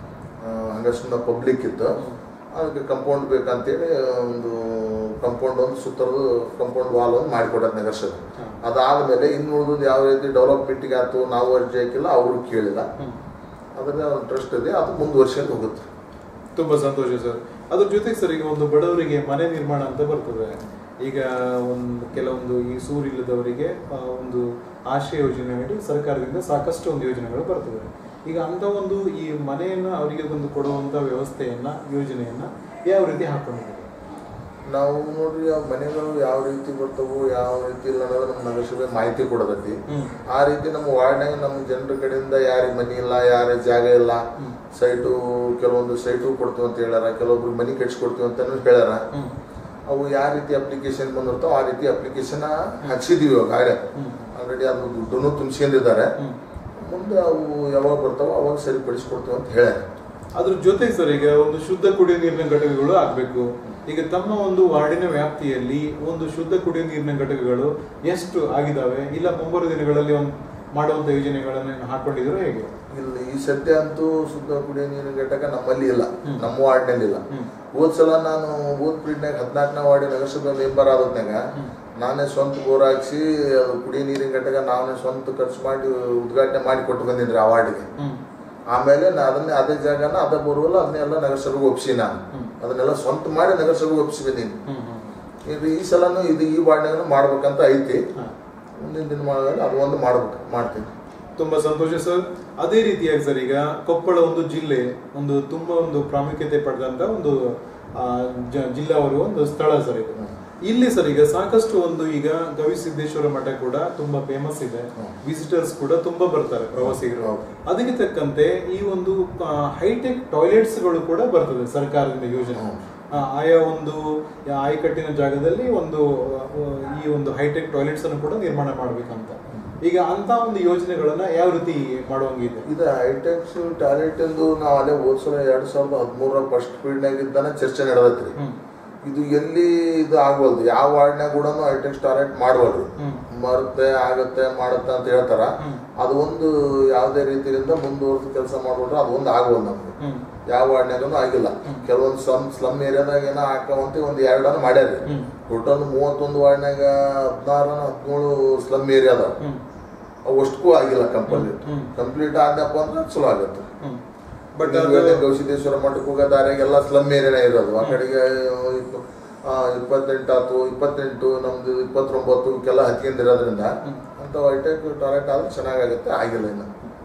ಹಂಗೆ ಸುಮ್ಮನೆ ಪಬ್ಲಿಕ್ ಇತ್ತು. ಅದಕ್ಕೆ ಕಂಪೌಂಡ್ ಬೇಕಂತೇಳಿ ಒಂದು ಕಂಪೌಂಡ್ ಒಂದು ಸುತ್ತರದು ಕಂಪೌಂಡ್ ವಾಲ್ ಒಂದು ಮಾಡಿಕೊಟ್ಟದ್ದು ನಗರಸಭೆ. ಅದಾದಮೇಲೆ ಇನ್ನು ಉಳಿದು ಯಾವ ರೀತಿ ಡೆವಲಪ್ಮೆಂಟಿಗೆ ಆಯ್ತು ನಾವು ಅರ್ಜಿ ಹಾಕಿಲ್ಲ, ಅವರು ಕೇಳಿಲ್ಲ. ಅದನ್ನ ಟ್ರಸ್ಟ್ ಇದೆ, ಅದು ಮುಂದುವರ್ಸ್ಕೊಂಡು ಹೋಗುತ್ತೆ. ತುಂಬಾ ಸಂತೋಷ ಸರ್. ಅದ್ರ ಜೊತೆಗೆ ಸರ್, ಈಗ ಒಂದು ಬಡವರಿಗೆ ಮನೆ ನಿರ್ಮಾಣ ಅಂತ ಬರ್ತದೆ. ಈಗ ಒಂದು ಕೆಲವೊಂದು ಈ ಸೂರಿಲ್ಲದವರಿಗೆ ಒಂದು ಆಶ್ರಯ ಯೋಜನೆ ಹೇಳಿ ಸರ್ಕಾರದಿಂದ ಸಾಕಷ್ಟು ಒಂದು ಯೋಜನೆಗಳು ಬರ್ತದೆ. ಈಗ ಅಂತ ಒಂದು ಈ ಮನೆಯನ್ನ ಅವರಿಗೆ ಒಂದು ಕೊಡುವಂತ ವ್ಯವಸ್ಥೆಯನ್ನ, ಯೋಜನೆಯನ್ನ ಯಾವ ರೀತಿ ಹಾಕೊಂಡಿದ್ದೀವಿ ನಾವು? ನೋಡ್ರಿ, ಆ ಮನೆಗಳು ಯಾವ ರೀತಿ ಬರ್ತವು, ಯಾವ ರೀತಿ ಇಲ್ಲ ಅನ್ನೋದು ನಮ್ಮ ನಗರಸಭೆ ಮಾಹಿತಿ ಕೊಡತೈತಿ. ಆ ರೀತಿ ನಮ್ಮ ವಾರ್ಡ್ನಾಗ ನಮ್ಮ ಜನರ ಕಡೆಯಿಂದ ಯಾರಿಗೆ ಮನೆ ಇಲ್ಲ, ಯಾರೇ ಜಾಗ ಇಲ್ಲ, ಸೈಟು ಕೆಲವೊಂದು ಸೈಟು ಕೊಡ್ತೀವಿ ಅಂತ ಹೇಳ್ಯಾರ, ಕೆಲವೊಬ್ರು ಮನೆ ಕಟ್ಸಿಕೊಡ್ತೀವಿ ಅಂತ ಹೇಳ್ಯಾರ. ಅವು ಯಾವ ರೀತಿ ಅಪ್ಲಿಕೇಶನ್ ಬಂದಿರ್ತಾವ ಆ ರೀತಿ ಅಪ್ಲಿಕೇಶನ್ ಹಾಕ್ಸಿದೀವಿ. ಆಲ್ರೆಡಿ ಅದು ದುಡ್ಡನ್ನು ತುಂಬಿಸ್ಕೊಂಡಿದ್ದಾರೆ. ಮುಂದೆ ಅವು ಯಾವಾಗ ಬರ್ತಾವ ಅವಾಗ ಸರಿಪಡಿಸ್ಕೊಡ್ತೀವಿ ಅಂತ ಹೇಳ್ಯಾರ. ಅದ್ರ ಜೊತೆಗೆ ಸರ್, ಈಗ ಒಂದು ಶುದ್ಧ ಕುಡಿಯುವ ನೀರಿನ ಘಟಕಗಳು ಆಗ್ಬೇಕು. ಈಗ ತಮ್ಮ ಒಂದು ವಾರ್ಡಿನ ವ್ಯಾಪ್ತಿಯಲ್ಲಿ ಒಂದು ಶುದ್ಧ ಕುಡಿಯುವ ನೀರಿನ ಘಟಕಗಳು ಎಷ್ಟು ಆಗಿದಾವೆ, ಇಲ್ಲ ಮುಂಬರುವ ದಿನಗಳಲ್ಲಿ ಒಂದು ಮಾಡುವಂತ ಯೋಜನೆಗಳನ್ನು ಹಾಕೊಂಡಿದ್ರು ಹೇಗೆ? ಇಲ್ಲ, ಈ ಸದ್ಯ ಅಂತೂ ಶುದ್ಧ ಕುಡಿಯುವ ನೀರಿನ ಘಟಕ ನಮ್ಮಲ್ಲಿ ಇಲ್ಲ, ನಮ್ಮ ವಾರ್ಡ್ನಲ್ಲಿ ಇಲ್ಲ. ಹೋದ್ಸಲ ನಾನು ಪೀಡ್ನಾಗ 14ನೇ ವಾರ್ಡ್ ನಗರಸಭೆ ಮೆಂಬರ್ ಆದದ್ನಾಗ ನಾನೇ ಸ್ವಂತ ಬೋರ್ ಹಾಕ್ಸಿ ಅದು ಕುಡಿಯುವ ನೀರಿನ ಘಟಕ ನಾನೇ ಸ್ವಂತ ಖರ್ಚು ಮಾಡಿ ಉದ್ಘಾಟನೆ ಮಾಡಿ ಕೊಟ್ಟು ಬಂದಿದ್ರಿ ಆ ವಾರ್ಡ್ಗೆ. ಆಮೇಲೆ ಅದನ್ನೇ ಅದೇ ಜಾಗನ ಅದೇ ಬೋರ್ವೆಲ್ಲ ಅದನ್ನೆಲ್ಲ ನಗರಸಭೆಗೆ ಒಪ್ಸಿ, ನಾನು ಅದನ್ನೆಲ್ಲ ಸ್ವಂತ ಮಾಡಿ ನಗರಸಭೆಗೆ ಒಪ್ಸಿ ಬಂದೀನಿ. ಈ ಸಲನು ಇದು ಈ ವಾರ್ಡ್ನಾಗ ಮಾಡ್ಬೇಕಂತ ಐತಿ. ಮುಂದಿನ ದಿನಮಾನಗಳಲ್ಲಿ ಅದು ಒಂದು ಮಾಡ್ತೀನಿ. ತುಂಬಾ ಸಂತೋಷ ಸರ್. ಅದೇ ರೀತಿಯಾಗಿ ಸರ್, ಈಗ ಕೊಪ್ಪಳ ಒಂದು ಜಿಲ್ಲೆ ಒಂದು ತುಂಬಾ ಒಂದು ಪ್ರಾಮುಖ್ಯತೆ ಪಡೆದಂತ ಒಂದು ಜಿಲ್ಲಾವರು ಒಂದು ಸ್ಥಳ ಸರ್ ಇದು. ಇಲ್ಲಿ ಸರ್ ಈಗ ಸಾಕಷ್ಟು ಒಂದು ಈಗ ಗವಿಸಿದ್ದೇಶ್ವರ ಮಠ ಕೂಡ ತುಂಬಾ ಫೇಮಸ್ ಇದೆ, ವಿಸಿಟರ್ಸ್ ಕೂಡ ತುಂಬಾ ಬರ್ತಾರೆ ಪ್ರವಾಸಿಗರು. ಅದಕ್ಕೆ ತಕ್ಕಂತೆ ಈ ಒಂದು ಹೈಟೆಕ್ ಟಾಯ್ಲೆಟ್ಸ್ ಗಳು ಕೂಡ ಬರ್ತದೆ ಸರ್ಕಾರದಿಂದ ಯೋಜನೆ. ಆಯಾ ಒಂದು ಆಯಕಟ್ಟಿನ ಜಾಗದಲ್ಲಿ ಒಂದು ಈ ಒಂದು ಹೈಟೆಕ್ ಟಾಯ್ಲೆಟ್ಸ್ ಅನ್ನು ಕೂಡ ನಿರ್ಮಾಣ ಮಾಡ್ಬೇಕಂತ. ಈಗ ಅಂತ ಒಂದು ಯೋಜನೆಗಳನ್ನ ಯಾವ ರೀತಿ ಮಾಡುವಂಗಿದೆ? ಇದು ಹೈಟೆಕ್ ಟಾಯ್ಲೆಟ್ ಎಂದು ನಾವು ಅಲ್ಲೇ ಹೋದ್ಸಲ 2013 ಫಸ್ಟ್ ಪೀರಿಯಡ್ನಾಗಿದ್ದಾನೆ ಚರ್ಚೆ ನಡೆದತ್ರಿ. ಇದು ಎಲ್ಲಿ ಇದು ಆಗವಲ್ದು, ಯಾವ ವಾರ್ಡ್ನಾಗ ಕೂಡ ಹೈಟೆಕ್ ಟಾಯ್ಲೆಟ್ ಮಾಡವಲ್ರಿ. ಬರುತ್ತೆ, ಆಗತ್ತೆ, ಮಾಡುತ್ತೆ ಅಂತ ಹೇಳ್ತಾರ. ಅದು ಒಂದು ಯಾವುದೇ ರೀತಿಯಿಂದ ಮುಂದುವರೆದು ಕೆಲಸ ಮಾಡ್ಬಿಟ್ರೆ ಅದು ಒಂದು ಆಗವಲ್ದು ನಮ್ಗೆ. ಯಾವ ವಾರ್ಡ್ನಾಗೂ ಆಗಿಲ್ಲ. ಕೆಲವೊಂದು ಸ್ಲಮ್ ಏರಿಯಾದಾಗ ಏನೋ ಹಾಕವಂತ ಒಂದು 2 ಮಾಡ್ಯಾರಿ. ಟೋಟಲ್ 31 ವಾರ್ಡ್ನಾಗ 16-17 ಸ್ಲಮ್ ಏರಿಯಾ ಅದಾವ. ಅವು ಅಷ್ಟಕ್ಕೂ ಆಗಿಲ್ಲ ಕಂಪ್ಲೀಟ್ ಆದ್ನಪ್ಪ ಅಂದ್ರೆ ಚಲೋ ಆಗತ್ತೆ. ಬಟ್ ಗವಿಸಿದ್ದೇಶ್ವರ ಮಠಕ್ಕೆ ಹೋಗೋ ದಾರಿಯಾಗೆಲ್ಲ ಸ್ಲಮ್ ಏರಿಯಾನೇ ಇರೋದು. ಆ ಕಡೆಗೆ 28 ನಮ್ದು 29 ಕೆಲ ಹತ್ಕೊಂಡಿರೋದ್ರಿಂದ ಅಂತ ಹೈಟೆಕ್ ಟಾಯ್ಲೆಟ್ ಆದ್ರೆ ಚೆನ್ನಾಗಾಗುತ್ತೆ. ಆಗಿಲ್ಲ ಇನ್ನು.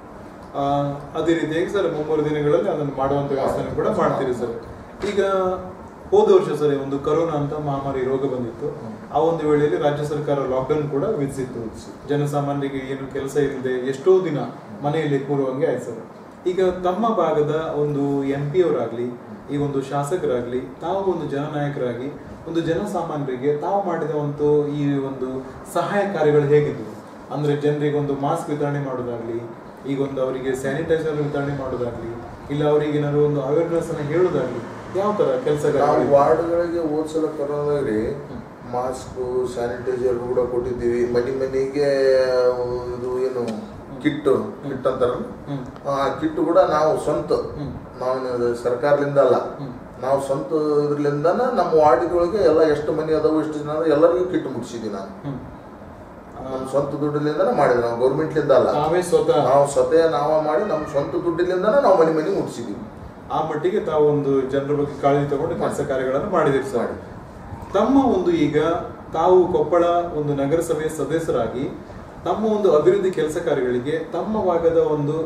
ಅದೇ ರೀತಿಯಾಗಿ ಸರ್ ಮುಂಬರುವ ದಿನಗಳಲ್ಲಿ ಅದನ್ನು ಮಾಡುವಂತ ವ್ಯವಸ್ಥೆ ಕೂಡ ಮಾಡ್ತೀರಿ ಸರ್. ಈಗ ಹೋದ ವರ್ಷ ಸರ್ ಒಂದು ಕೊರೋನಾ ಅಂತ ಮಹಾಮಾರಿ ರೋಗ ಬಂದಿತ್ತು. ಆ ಒಂದು ವೇಳೆಯಲ್ಲಿ ರಾಜ್ಯ ಸರ್ಕಾರ ಲಾಕ್ಡೌನ್ ಕೂಡ ವಿಧಿಸಿತ್ತು. ಜನಸಾಮಾನ್ಯರಿಗೆ ಏನು ಕೆಲಸ ಇಲ್ಲದೆ ಎಷ್ಟೋ ದಿನ ಮನೆಯಲ್ಲಿ ಕೂರುವಂಗೆ ಆಯ್ತು ಸರ್. ಈಗ ತಮ್ಮ ಭಾಗದ ಒಂದು MP ಅವರಾಗ್ಲಿ, ಈ ಒಂದು ಶಾಸಕರಾಗ್ಲಿ, ತಾವು ಒಂದು ಜನನಾಯಕರಾಗಿ ಒಂದು ಜನಸಾಮಾನ್ಯರಿಗೆ ತಾವು ಮಾಡಿದ ಒಂದು ಈ ಒಂದು ಸಹಾಯ ಕಾರ್ಯಗಳು ಹೇಗಿದ್ವು? ಅಂದ್ರೆ ಜನರಿಗೆ ಒಂದು ಮಾಸ್ಕ್ ವಿತರಣೆ ಮಾಡೋದಾಗ್ಲಿ, ಈಗ ಒಂದು ಅವರಿಗೆ ಸ್ಯಾನಿಟೈಸರ್ ವಿತರಣೆ ಮಾಡೋದಾಗ್ಲಿ, ಇಲ್ಲ ಅವರಿಗೆ ಏನಾದ್ರು ಒಂದು ಅವೇರ್ನೆಸ್ ಅನ್ನ ಹೇಳೋದಾಗ್ಲಿ, ಯಾವ ತರ ಕೆಲಸಗಳು? ವಾರ್ಡ್ಗಳಿಗೆ ಹೋದ್ಸಲ ಕೊರೋನಾಗ್ರಿ ಮಾಸ್ಕ್ ಸ್ಯಾನಿಟೈಸರ್ ಕೂಡ ಕೊಟ್ಟಿದ್ದೀವಿ. ಮನೆಗೆ ಇದು ಏನು ಕಿಟ್ ಅಂತಾರ, ಆ ಕಿಟ್ ಕೂಡ ನಾವು ಸ್ವಂತ, ನಾವು ಸರ್ಕಾರದಿಂದ ಅಲ್ಲ, ನಾವು ಸ್ವಂತ ಇದ್ರಲಿಂದ ನಮ್ಮ ವಾರ್ಡ್ಗಳಿಗೆ ಎಲ್ಲ ಎಷ್ಟು ಮನೆ ಅದಾವು ಎಷ್ಟು ಜನ ಎಲ್ಲರಿಗೂ ಕಿಟ್ ಮುಟ್ಸಿದ್ವಿ. ನಾನು ನಮ್ಮ ಸ್ವಂತ ದುಡ್ಡಿಲಿಂದ ಮಾಡಿದ್ವಿ, ನಾವು ಗೌರ್ಮೆಂಟ್ಲಿಂದ ಅಲ್ಲ, ನಾವು ಸ್ವತಃ ನಾವ ಮಾಡಿ ನಮ್ಮ ಸ್ವಂತ ದುಡ್ಡಿಲಿಂದ ನಾವು ಮನೆ ಮುಟ್ಸಿದ್ವಿ. ಆ ಮಟ್ಟಿಗೆ ತಾವು ಒಂದು ಜನರ ಬಗ್ಗೆ ಕಾಳಜಿ ತಗೊಂಡು ಕೆಲಸ ಕಾರ್ಯಗಳನ್ನು ಮಾಡಿದಿರಿ ಸರ್. ತಮ್ಮ ಒಂದು ಈಗ ತಾವು ಕೊಪ್ಪಳ ಒಂದು ನಗರಸಭೆಯ ಸದಸ್ಯರಾಗಿ ತಮ್ಮ ಒಂದು ಅಭಿವೃದ್ಧಿ ಕೆಲಸ ಕಾರ್ಯಗಳಿಗೆ ತಮ್ಮ ಭಾಗದ ಒಂದು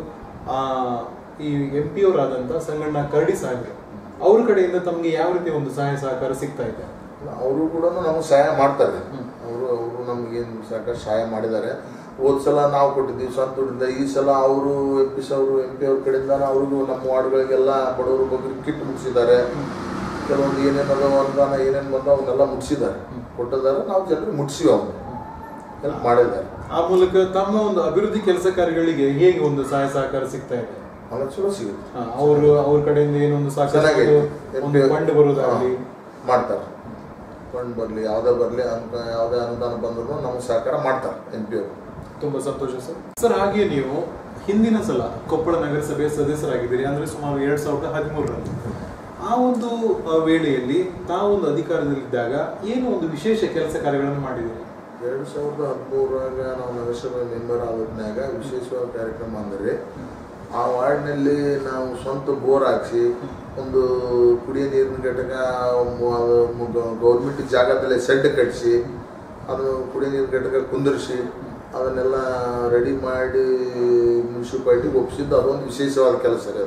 ಈ MP ಅವರಾದಂತ ಸಂಗಣ್ಣ ಕರಡಿ ಸಾಹೇಬ್ರು ಅವ್ರ ಕಡೆಯಿಂದ ತಮಗೆ ಯಾವ ರೀತಿ ಒಂದು ಸಹಾಯ ಸಹಕಾರ ಸಿಗ್ತಾ ಇದೆ? ಅವರು ಕೂಡ ನಮಗೆ ಸಹಾಯ ಮಾಡ್ತಾರೆ. ಅವರು ನಮ್ಗೇನು ಸಾಕಷ್ಟು ಸಹಾಯ ಮಾಡಿದ್ದಾರೆ. ಹೋದ್ಸಲ ನಾವು ಕೊಟ್ಟಿದ್ದೀವಿ ಸ್ವಂತ ದುಡ್ಡಿಂದ. ಈ ಸಲ ಅವರು MP ಅವ್ರ ಕಡೆಯಿಂದ ಅವ್ರಿಗೂ ನಮ್ಮ ವಾರ್ಡ್ಗಳಿಗೆಲ್ಲ ಬಡವರು ಬಗ್ಗೆ ಕಿಟ್ ಮುಗಿಸಿದ್ದಾರೆ. ಕೆಲವೊಂದು ಏನೇನು ಅನುದಾನ ಏನೇನು ಬಂದ ಅವನ್ನೆಲ್ಲ ಮುಗಿಸಿದ್ದಾರೆ, ಕೊಟ್ಟಿದ್ದಾರೆ. ನಾವು ಜನರಿಗೆ ಮುಟ್ಸಿವಿ, ಅವ್ರು ಹೆಲ್ಪ್ ಮಾಡಿದ್ದಾರೆ. ಆ ಮೂಲಕ ತಮ್ಮ ಒಂದು ಅಭಿವೃದ್ಧಿ ಕೆಲಸ ಕಾರ್ಯಗಳಿಗೆ ಹೇಗೆ ಒಂದು ಸಹಾಯ ಸಹಕಾರ ಸಿಗ್ತಾ ಇದೆ? ಚಲೋ ಸಿಗುತ್ತೆ. ಅವ್ರ ಕಡೆಯಿಂದ ಏನೊಂದು ಸಾಕಷ್ಟು ಫಂಡ್ ಬರೋದಾಗಲಿ, ಮಾಡ್ತಾರೆ. ಫಂಡ್ ಬರಲಿ ಯಾವುದೇ ಬರಲಿ ಅಂತ ಯಾವುದೇ ಅನುದಾನ ಬಂದರೂ ನಮಗೆ ಸಹಕಾರ ಮಾಡ್ತಾರೆ MP ಅವರು. ತುಂಬಾ ಸಂತೋಷ ಸರ್. ಸರ್ ಹಾಗೆ ನೀವು ಹಿಂದಿನ ಸಲ ಕೊಪ್ಪಳ ನಗರಸಭೆಯ ಸದಸ್ಯರಾಗಿದ್ದೀರಿ, ಅಂದ್ರೆ ಸುಮಾರು 2013ರಲ್ಲಿ. ಆ ಒಂದು ವೇಳೆಯಲ್ಲಿ ತಾವೊಂದು ಅಧಿಕಾರದಲ್ಲಿದ್ದಾಗ ಏನು ಒಂದು ವಿಶೇಷ ಕೆಲಸ ಕಾರ್ಯಗಳನ್ನು ಮಾಡಿದ್ದೀರಿ? 2013ರಾಗ ನಾವು ನಗರಸಭೆ ಮೆಂಬರ್ ಆಗೋದ್ನಾಗ ವಿಶೇಷವಾದ ಕಾರ್ಯಕ್ರಮ ಅಂದರೆ ಆ ವಾರ್ಡ್ನಲ್ಲಿ ನಾವು ಸ್ವಂತ ಬೋರ್ ಹಾಕ್ಸಿ ಒಂದು ಕುಡಿಯೋ ನೀರಿನ ಘಟಕ ಗೌರ್ಮೆಂಟ್ ಜಾಗದಲ್ಲೇ ಸೆಡ್ ಕಟ್ಟಿಸಿ ಅದು ಕುಡಿಯೋ ನೀರಿನ ಘಟಕ ಕುಂದಿರಿಸಿ ಅದನ್ನೆಲ್ಲ ರೆಡಿ ಮಾಡಿ ಮುನ್ಸಿಪಾಲಿಟಿಗೆ ಒಪ್ಪಿಸಿದ್ದು ಅದೊಂದು ವಿಶೇಷವಾದ ಕೆಲಸ ರೀ.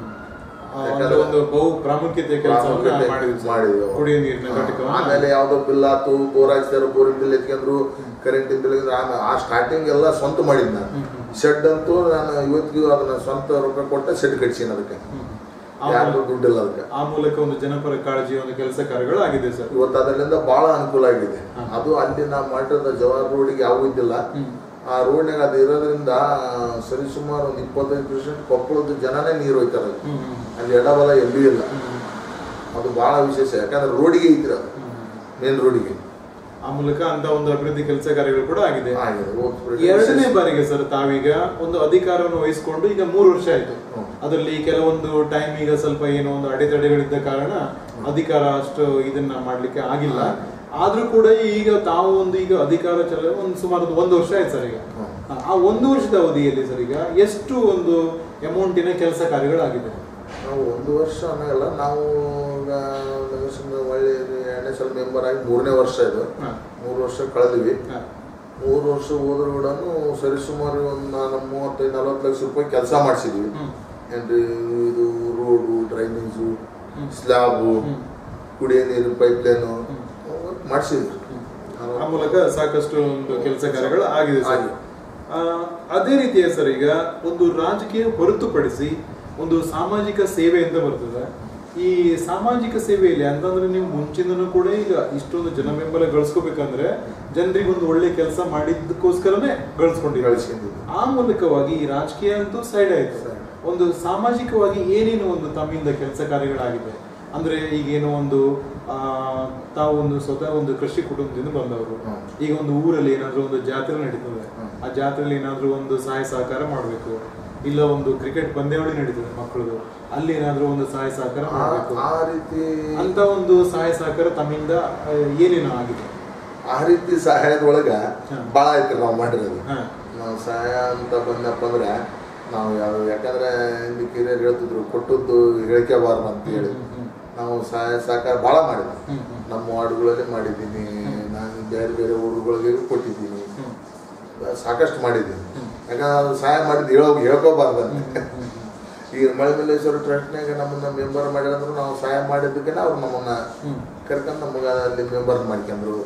ಅದು ಒಂದು ಬಹು ಪ್ರಾಮುಖ್ಯತೆ ಮಾಡಿದ್ವಿ. ಆಮೇಲೆ ಯಾವ್ದೋ ಬಿಲ್ ಆತು, ಬೋರ್ ಹಾಕ್ತಾರ, ಬೋರಿನ ಬಿಲ್ ಎತ್ಕೊಂಡ್ರು, ಕರೆಂಟಿನ ಬಿಲ್, ಆಮೇಲೆ ಆ ಸ್ಟಾರ್ಟಿಂಗ್ ಎಲ್ಲ ಸ್ವಂತ ಮಾಡಿದ್ ನಾನು. ಶೆಡ್ ಅಂತೂ ನಾನು ಇವತ್ತಿಗೂ ಅದನ್ನ ಸ್ವಂತ ರೊಕ್ಕ ಕೊಟ್ಟ ಶೆಡ್ ಕಟ್ಸೀನಿ. ಅದಕ್ಕೆ ಯಾರು ದುಡ್ಡಿಲ್ಲ ಅದಕ್ಕೆ. ಆ ಮೂಲಕ ಒಂದು ಜನಪರ ಕಾಳಜಿ ಒಂದು ಕೆಲಸ ಕಾರ್ಯಗಳು ಆಗಿದೆ ಸರ್. ಇವತ್ತು ಅದರಿಂದ ಬಹಳ ಅನುಕೂಲ ಆಗಿದೆ. ಅದು ಅಲ್ಲಿ ನಾವು ಮಾಡಿದ ಜವಾಹರ್ ರೋಡಿಗೆ ಯಾವ ಇದ್ದಿಲ್ಲ. ಆ ರೋಡ್ನಾಗ ಅದು ಇರೋದ್ರಿಂದ ಸರಿಸುಮಾರು ಒಂದು 25% ಕೊಪ್ಪಳದ ಜನನೇ ನೀರು ಹೋಯ್ತಾರೆ. ಅಲ್ಲಿ ಎಡಬಲ ಎಲ್ಲೂ ಇಲ್ಲ. ಅದು ಬಹಳ ವಿಶೇಷ, ಯಾಕಂದ್ರೆ ರೋಡಿಗೆ ಐತಿರ, ಮೇನ್ ರೋಡಿಗೆ. ಆ ಮೂಲಕ ಅಂತ ಒಂದು ಅಭಿವೃದ್ಧಿ ಕೆಲಸ ಕಾರ್ಯಗಳು ಕೂಡ ಆಗಿದೆ. ಎರಡನೇ ಬಾರಿಗೆ ಸರ್ ತಾವೀಗ ಒಂದು ಅಧಿಕಾರವನ್ನು ವಹಿಸಿಕೊಂಡು ಈಗ 3 ವರ್ಷ ಆಯ್ತು. ಅದರಲ್ಲಿ ಕೆಲವೊಂದು ಟೈಮ್ ಈಗ ಸ್ವಲ್ಪ ಏನೋ ಒಂದು ಅಡೆತಡೆಗಳಿದ್ದ ಕಾರಣ ಅಧಿಕಾರ ಅಷ್ಟು ಇದನ್ನ ಮಾಡ್ಲಿಕ್ಕೆ ಆಗಿಲ್ಲ. ಆದ್ರೂ ಕೂಡ ಈಗ ತಾವು ಒಂದು ಈಗ ಅಧಿಕಾರ ಒಂದು ಸುಮಾರು 1 ವರ್ಷ ಆಯ್ತು ಸರ್. ಈಗ ಆ 1 ವರ್ಷದ ಅವಧಿಯಲ್ಲಿ ಸರ್ ಈಗ ಎಷ್ಟು ಒಂದು ಅಮೌಂಟಿನ ಕೆಲಸ ಕಾರ್ಯಗಳಾಗಿದೆ? ನಾವು 1 ವರ್ಷ ಅನ್ನೋಲ್ಲ, ನಾವು ಒಳ್ಳೆ 2ನೇ ಸಲ ಮೆಂಬರ್ ಆಗಿ 3ನೇ ವರ್ಷ ಇದು. 3 ವರ್ಷ ಕಳೆದ್ವಿ. 3 ವರ್ಷ ಹೋದ್ರೂ ಕೂಡ ಸರಿಸುಮಾರು ಒಂದು 35-40 ಲಕ್ಷ ರೂಪಾಯಿ ಕೆಲಸ ಮಾಡಿಸಿದ್ವಿ. ಏನ್ರಿ ಇದು ರೋಡು, ಡ್ರೈನೇಜು, ಸ್ಲ್ಯಾಬು, ಕುಡಿಯೋ ನೀರು ಪೈಪ್ಲೈನು ಮಾಡಿಸಿದ್ವಿ. ಆ ಮೂಲಕ ಸಾಕಷ್ಟು ಒಂದು ಕೆಲಸ ಕಾರ್ಯಗಳು ಆಗಿದೆ ಸರ್. ಅದೇ ರೀತಿಯ ಸರ್ ಈಗ ಒಂದು ರಾಜಕೀಯ ಹೊರತುಪಡಿಸಿ ಒಂದು ಸಾಮಾಜಿಕ ಸೇವೆ ಅಂತ ಬರ್ತದೆ. ಈ ಸಾಮಾಜಿಕ ಸೇವೆಯಲ್ಲಿ ಅಂತಂದ್ರೆ ನೀವು ಮುಂಚಿನೂ ಕೂಡ ಈಗ ಇಷ್ಟೊಂದು ಜನ ಬೆಂಬಲ ಗಳಿಸ್ಕೋಬೇಕಂದ್ರೆ ಜನರಿಗೆ ಒಂದು ಒಳ್ಳೆ ಕೆಲಸ ಮಾಡಿದ್ದಕ್ಕೋಸ್ಕರನೇ ಗಳಿಸ್ಕೊಂಡಿದ್ದೀವಿ. ಆ ಮೂಲಕವಾಗಿ ಈ ರಾಜಕೀಯ ಅಂತೂ ಸೈಡ್ ಆಯ್ತು. ಒಂದು ಸಾಮಾಜಿಕವಾಗಿ ಏನೇನು ಒಂದು ತಮ್ಮಿಂದ ಕೆಲಸ ಕಾರ್ಯಗಳಾಗಿದೆ ಅಂದ್ರೆ ಈಗೇನೋ ಒಂದು ತಾವು ಒಂದು ಸ್ವತಃ ಒಂದು ಕೃಷಿ ಕುಟುಂಬದಿಂದ ಬಂದವರು. ಈಗ ಒಂದು ಊರಲ್ಲಿ ಏನಾದ್ರೂ ಒಂದು ಜಾತ್ರೆ ನಡೀತದೆ, ಆ ಜಾತ್ರೆಯಲ್ಲಿ ಏನಾದ್ರೂ ಒಂದು ಸಹಾಯ ಸಹಕಾರ ಮಾಡಬೇಕು. ಇಲ್ಲ ಒಂದು ಕ್ರಿಕೆಟ್ ಪಂದ್ಯಾವಳಿ ನಡೀತದೆ ಮಕ್ಕಳದು, ಅಲ್ಲಿ ಏನಾದ್ರೂ ಒಂದು ಸಹಾಯ ಸಹಕಾರ ಮಾಡಬೇಕು. ಆ ರೀತಿ ಅಂತ ಒಂದು ಸಹಾಯ ಸಹಕಾರ ತಮ್ಮಿಂದ ಏನೇನು ಆಗಿದೆ? ಆ ರೀತಿ ಸಹಾಯದೊಳಗ ಭಾಳ ಐತ್ರಿ ನಾವು ಮಾಡಿರೋದು. ನಾವು ಸಹಾಯ ಅಂತ ಬಂದಪ್ಪ ಅಂದ್ರೆ ನಾವು ಯಾಕಂದ್ರೆ ಇಲ್ಲಿ ಕಿರಿಯರು ಹೇಳ್ತಿದ್ರು ಕೊಟ್ಟದ್ದು ಹೇಳಿಕೆಬಾರ್ದು ಅಂತ ಹೇಳಿ ನಾವು ಸಹಾಯ ಸಹಕಾರ ಭಾಳ ಮಾಡಿದ್ವಿ. ನಮ್ಮ ವಾರ್ಡ್ಗಳಲ್ಲಿ ಮಾಡಿದ್ದೀನಿ, ನಾನು ಬೇರೆ ಬೇರೆ ಊರುಗಳಿಗೆ ಕೊಟ್ಟಿದ್ದೀನಿ, ಸಾಕಷ್ಟು ಮಾಡಿದ್ದೀನಿ. ಯಾಕಂದ್ರೆ ಅದು ಸಹಾಯ ಮಾಡಿದ್ದು ಹೇಳ್ಕೋಬಾರ್ದು ಅಂತ. ಈಗ ಮಳೆಮಲ್ಲೇಶ್ವರ ಟ್ರಸ್ಟ್ನಾಗ ನಮ್ಮನ್ನ ಮೆಂಬರ್ ಮಾಡಿರಂದ್ರು ನಾವು ಸಹಾಯ ಮಾಡಿದ್ದಕ್ಕೆ ಅವ್ರು ನಮ್ಮನ್ನ ಕರ್ಕೊಂಡು ನಮಗೆ ಅಲ್ಲಿ ಮೆಂಬರ್ ಮಾಡ್ಕೊಂಡ್ರು.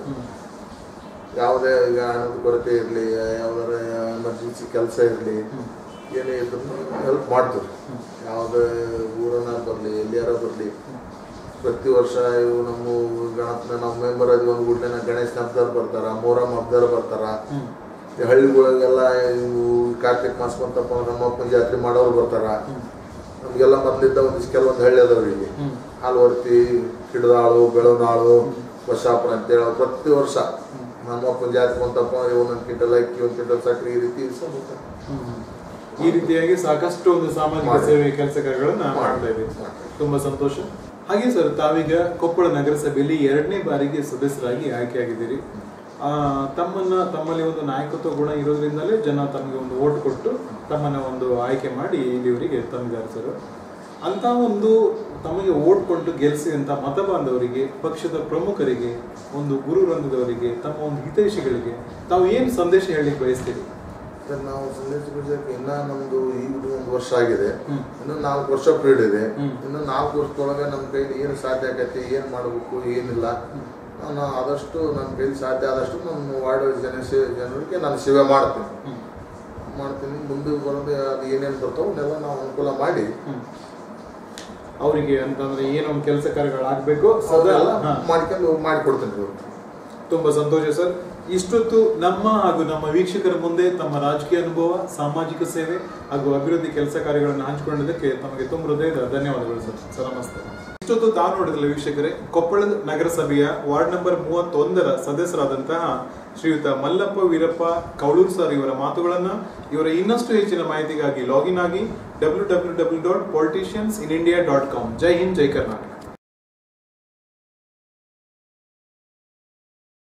ಯಾವುದೇ ಈಗ ಹಣದ ಕೊರತೆ ಇರಲಿ, ಯಾವ್ದಾರ ಎಮರ್ಜೆನ್ಸಿ ಕೆಲಸ ಇರಲಿ, ಏನೇ ಇದ್ರು ಹೆಲ್ಪ್ ಮಾಡ್ತೀವಿ. ಯಾವುದೇ ಊರನ್ನ ಬರಲಿ, ಎಲ್ಲಿಯಾರ ಬರಲಿ, ಪ್ರತಿ ವರ್ಷ ಇವು ನಮ್ಮ ಗಣಪನ ನಾವು ಮೆಂಬರ್ ಆದ್ವಿ ಒಂದು ಗುಡ್ಡನ ಗಣೇಶನ ಹಬ್ಬದವ್ರು ಬರ್ತಾರ, ಮೊಹರಂ ಹಬ್ಬದವ್ರು ಬರ್ತಾರ. ಹಳ್ಳಿಗಳಿಗೆಲ್ಲ ಇವು ಕಾರ್ತಿಕ್ ಮಾಸ ಬಂತಪ್ಪ ನಮ್ಮ ಅಪ್ಪನ ಜಾತ್ರೆ ಮಾಡೋರು ಬರ್ತಾರ. ನಮಗೆಲ್ಲ ಮೊದಲಿದ್ದ ಒಂದಿಷ್ಟು ಕೆಲವೊಂದು ಹಳ್ಳಿ ಅದಾವ್ರಿಗೆ, ಹಾಲ್ವರ್ತಿ, ಕಿಡದಾಳು, ಬೆಳವನಾಳು, ಬಸಾಪುರ ಅಂತೇಳಿ ಪ್ರತಿ ವರ್ಷ ನಮ್ಮ ಅಪ್ಪನ ಜಾತ್ರೆ ಬಂತಪ್ಪ ಒಂದೊಂದು ಕ್ವಿಂಟಲ್ ಅಕ್ಕಿ, 1 ಕ್ವಿಂಟಲ್ ಸಕ್ಕರೆ, ಈ ರೀತಿ ಈ ರೀತಿಯಾಗಿ ಸಾಕಷ್ಟು ಒಂದು ಸಾಮಾಜಿಕ ಸೇವೆ ಕೆಲಸ ಕಾರ್ಯಗಳನ್ನ ಮಾಡ್ತಾ ಇದ್ದೀವಿ. ತುಂಬಾ ಸಂತೋಷ. ಹಾಗೆ ಸರ್ ತಾವೀಗ ಕೊಪ್ಪಳ ನಗರಸಭೆಯಲ್ಲಿ 2ನೇ ಬಾರಿಗೆ ಸದಸ್ಯರಾಗಿ ಆಯ್ಕೆಯಾಗಿದ್ದೀರಿ. ತಮ್ಮಲ್ಲಿ ಒಂದು ನಾಯಕತ್ವ ಗುಣ ಇರೋದ್ರಿಂದಲೇ ಜನ ತಮಗೆ ಒಂದು ಓಟ್ ಕೊಟ್ಟು ತಮ್ಮನ್ನ ಒಂದು ಆಯ್ಕೆ ಮಾಡಿ ಇಲ್ಲಿವರಿಗೆ ತಂದಿದ್ದಾರೆ ಸರ್. ಅಂತ ಒಂದು ತಮಗೆ ಓಟ್ ಕೊಟ್ಟು ಗೆಲ್ಲಿಸಿದಂಥ ಮತ ಬಾಂಧವರಿಗೆ, ಪಕ್ಷದ ಪ್ರಮುಖರಿಗೆ, ಒಂದು ಗುರು ವೃಂದದವರಿಗೆ, ತಮ್ಮ ಒಂದು ಹಿತೈಷಿಗಳಿಗೆ ತಾವು ಏನು ಸಂದೇಶ ಹೇಳಲಿಕ್ಕೆ ಬಯಸ್ತೀರಿ? ನಾವು ಸಂದೇಶ ಬಯಸಕ್ಕೆ ಇನ್ನ ನಮ್ದು ಈಗ 1 ವರ್ಷ ಆಗಿದೆ, ಇನ್ನು 4 ವರ್ಷ ಪೀರಿಯಡ್ ಇದೆ. ಇನ್ನು 4 ವರ್ಷದೊಳಗೆ ನಮ್ಮ ಕೈಲಿ ಏನು ಸಾಧ್ಯ ಆಗತ್ತೆ, ಏನು ಮಾಡಬೇಕು, ಏನಿಲ್ಲ, ನಾನು ಆದಷ್ಟು ನನ್ನ ಕೈಲಿ ಸಾಧ್ಯ ಆದಷ್ಟು ನಮ್ಮ ವಾರ್ಡ್ ಜನರಿಗೆ ನಾನು ಸೇವೆ ಮಾಡ್ತೀನಿ. ಮುಂದೆ ಬರೋದು ಅದು ಏನೇನು ಬರ್ತಾವೆ ಅವನ್ನೆಲ್ಲ ನಾವು ಅನುಕೂಲ ಮಾಡಿ ಅವರಿಗೆ ಅಂತಂದ್ರೆ ಏನೊಂದು ಕೆಲಸ ಕಾರ್ಯಗಳಾಗಬೇಕು ಸದಾ ಮಾಡಿಕೊಡ್ತೀನಿ. ತುಂಬಾ ಸಂತೋಷ ಸರ್. ಇಷ್ಟೊತ್ತು ನಮ್ಮ ಹಾಗೂ ನಮ್ಮ ವೀಕ್ಷಕರ ಮುಂದೆ ತಮ್ಮ ರಾಜಕೀಯ ಅನುಭವ, ಸಾಮಾಜಿಕ ಸೇವೆ ಹಾಗೂ ಅಭಿವೃದ್ಧಿ ಕೆಲಸ ಕಾರ್ಯಗಳನ್ನು ಹಂಚಿಕೊಂಡಿದ್ದಕ್ಕೆ ತಮಗೆ ತುಂಬ ಹೃದಯದ ಧನ್ಯವಾದಗಳು ಸರ್. ನಮಸ್ತೆ. ಇಷ್ಟೊತ್ತು ತಾವು ನೋಡಿದ್ರಲ್ಲ ವೀಕ್ಷಕರೇ, ಕೊಪ್ಪಳ ನಗರಸಭೆಯ ವಾರ್ಡ್ ನಂಬರ್ 31ರ ಸದಸ್ಯರಾದಂತಹ ಶ್ರೀಯುತ ಮಲ್ಲಪ್ಪ ವೀರಪ್ಪ ಕೌಳೂರ್ ಸರ್ ಇವರ ಮಾತುಗಳನ್ನ, ಇವರ ಇನ್ನಷ್ಟು ಹೆಚ್ಚಿನ ಮಾಹಿತಿಗಾಗಿ ಲಾಗಿನ್ ಆಗಿ www.politiciansinindia.com. ಜೈ ಹಿಂದ್, ಜೈ ಕರ್ನಾಟಕ.